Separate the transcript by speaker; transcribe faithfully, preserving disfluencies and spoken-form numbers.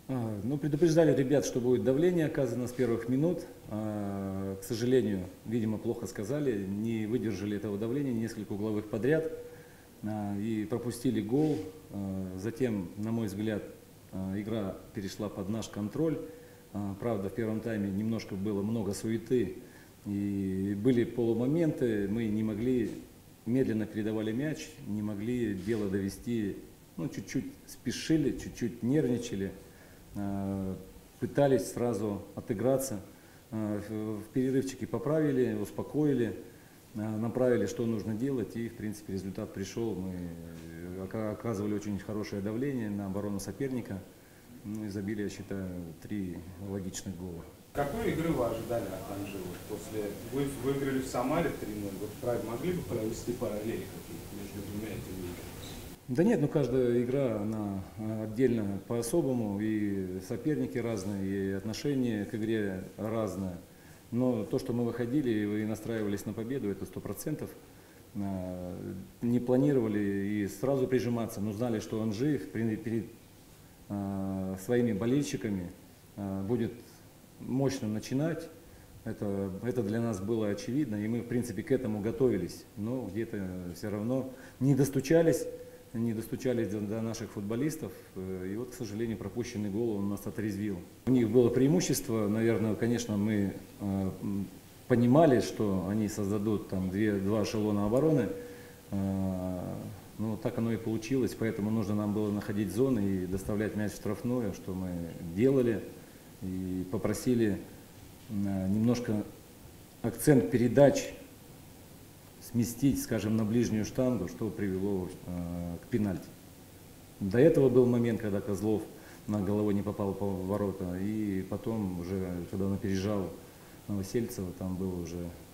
Speaker 1: А, Ну, предупреждали ребят, что будет давление оказано с первых минут. А, К сожалению, видимо, плохо сказали, не выдержали этого давления, несколько угловых подряд а, и пропустили гол. А, Затем, на мой взгляд, а, игра перешла под наш контроль. А, Правда, в первом тайме немножко было много суеты и были полумоменты, мы не могли, медленно передавали мяч, не могли дело довести, ну, чуть-чуть спешили, чуть-чуть нервничали. Э, Пытались сразу отыграться. Э, В в перерывчике поправили, успокоили, э, направили, что нужно делать, и, в принципе, результат пришел. Мы э, ока- оказывали очень хорошее давление на оборону соперника, ну и забили, я считаю, три логичных гола.
Speaker 2: Какой игры вы ожидали от Анжи? Вот после вы выиграли в Самаре три ноль. Вот правильно, могли бы провести параллели какие-то между двумя этими играми?
Speaker 1: Да нет, ну каждая игра, она э, отдельно по-особому, и соперники разные, и отношение к игре разное. Но то, что мы выходили и настраивались на победу, это сто процентов. Не планировали и сразу прижиматься, но знали, что Анжи при- перед э, своими болельщиками э, будет мощно начинать. Это, это для нас было очевидно, и мы, в принципе, к этому готовились. Но где-то все равно не достучались, не достучались до, до наших футболистов. Э, И вот, к сожалению, пропущенный гол он нас отрезвил. У них было преимущество, наверное, конечно, мы э, м, понимали, что они создадут там две, два эшелона обороны. Э, Ну, так оно и получилось, поэтому нужно нам было находить зоны и доставлять мяч в штрафную, что мы делали. И попросили э, немножко акцент передач сместить, скажем, на ближнюю штангу, что привело э, к пенальти. До этого был момент, когда Козлов на головой не попал по ворота, и потом уже, когда он опережал Новосельцева, там был уже